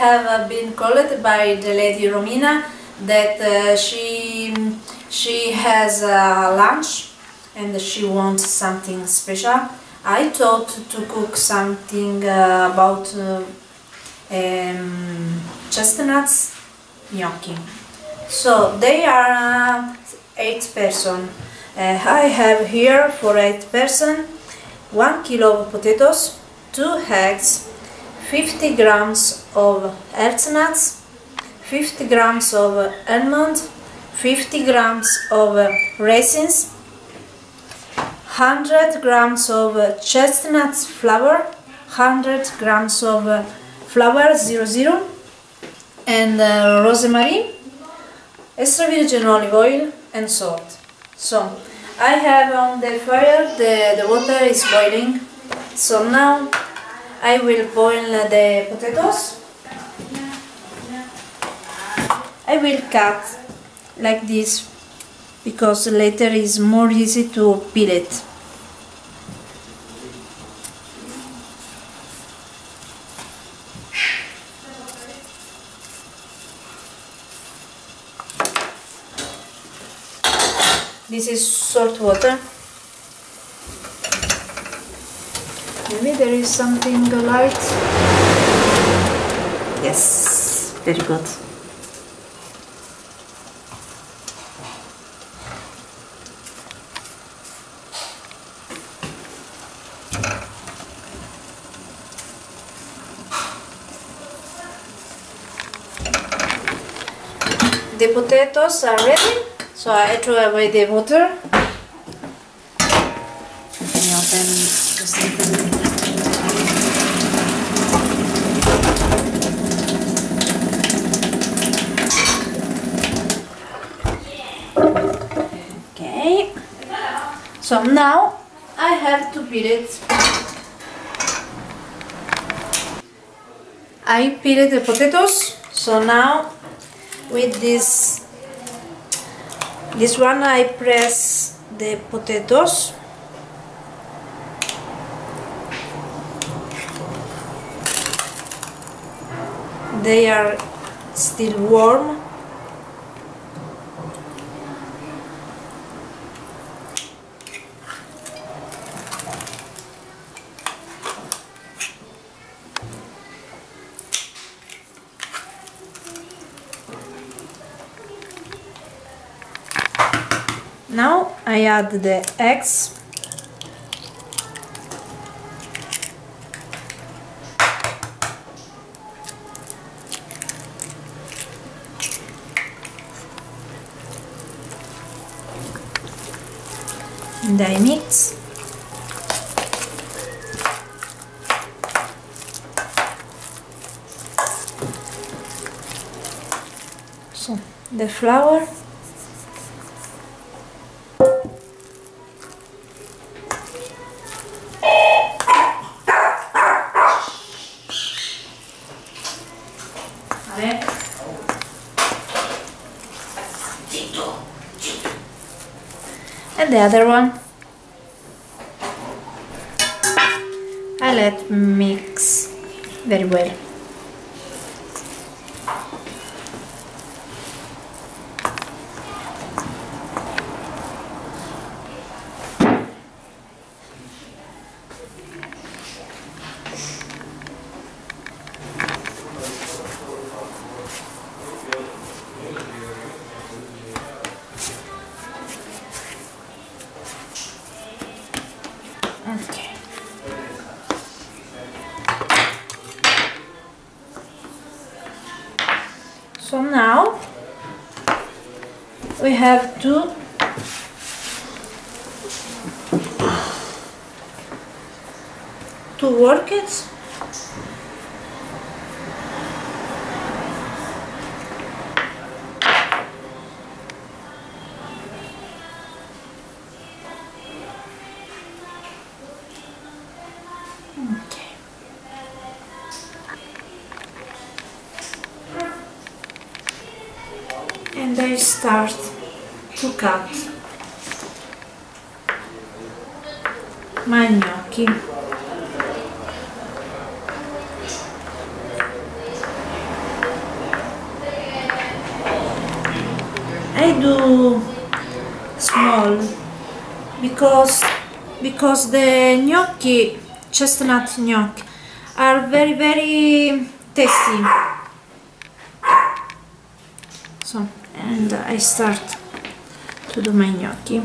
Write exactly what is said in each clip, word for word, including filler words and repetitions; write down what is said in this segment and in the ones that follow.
have uh, been called by the lady Romina that uh, she she has uh, lunch and she wants something special. I thought to cook something uh, about uh, um, chestnuts gnocchi. So they are uh, eight person. Uh, I have here for eight person one kilo of potatoes, two eggs, fifty grams of nuts, fifty grams of almond, fifty grams of raisins, one hundred grams of chestnuts flour, one hundred grams of flour zero zero, and uh, rosemary, extra virgin olive oil and salt. So I have on the fire, the, the water is boiling, so now I will boil the potatoes. I will cut like this because later is more easy to peel it. This is salt water. Maybe there is something light. Yes, very good. The potatoes are ready. So I throw away the water. Let me open just a little bit. Okay. So now I have to peel it. I peeled the potatoes. So now with this This one I press the potatoes. They are still warm. Now I add the eggs. And I mix. So the flour. And the other one. I let mix very well. Okay. So now we have to to work it. Okay. And I start to cut my gnocchi. do small because because the gnocchi, chestnut gnocchi, are very very tasty. So, and I start to do my gnocchi.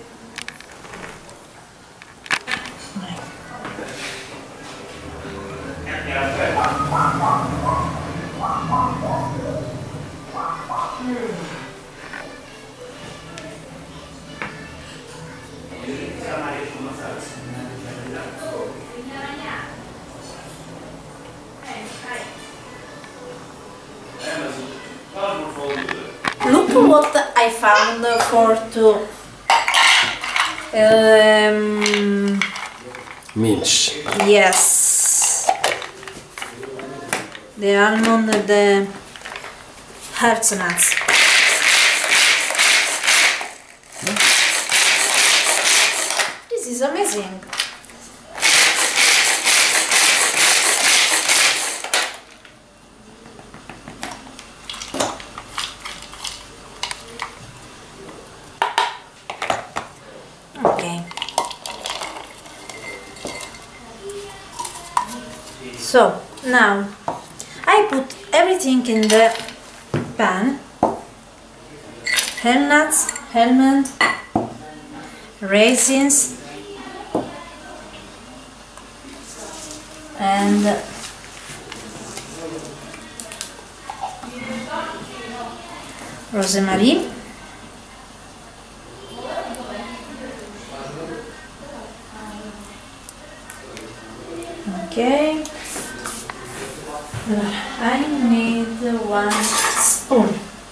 Look what I found for two um, Milch. yes, the almond, the hazelnuts. This is amazing. Okay. So now I put everything in the pan. Walnuts, almond, raisins, and rosemary. Okay, I need one spoon.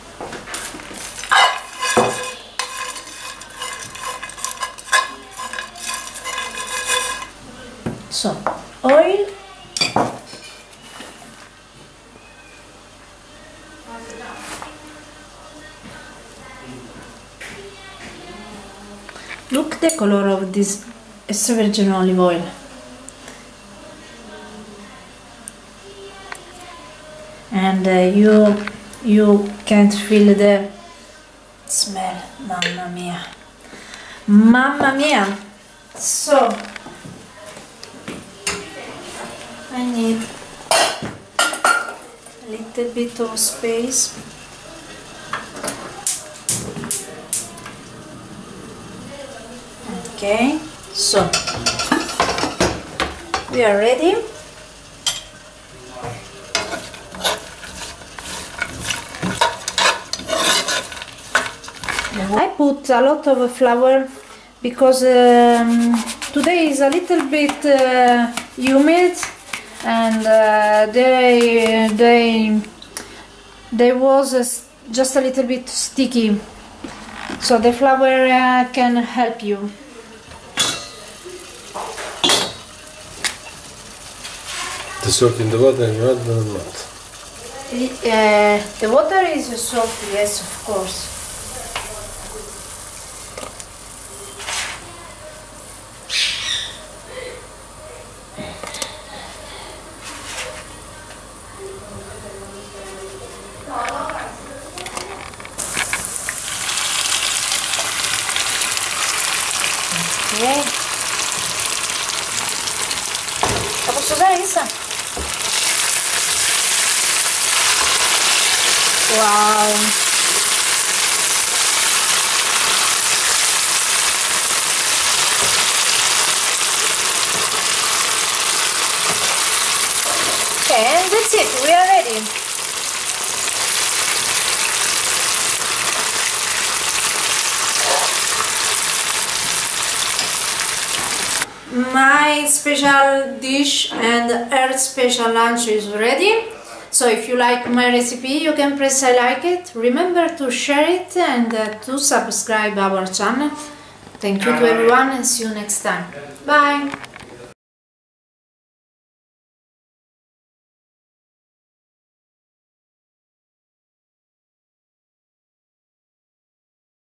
So, oil, look the color of this extra virgin olive oil. And uh, you you can't feel the smell. Mamma mia, mamma mia. So I need a little bit of space. Okay, so we are ready. I put a lot of flour because um, today is a little bit uh, humid, and uh, they they they was uh, just a little bit sticky, so the flour uh, can help you. The salt in the water and you add or not? Uh, the water is salty, yes, of course. Ok. La posso usare questa? Wow. Okay, and that's it, we are ready. My special dish and her special lunch is ready. So if you like my recipe, you can press I like it. Remember to share it and uh, to subscribe our channel. Thank you to everyone and see you next time. Bye!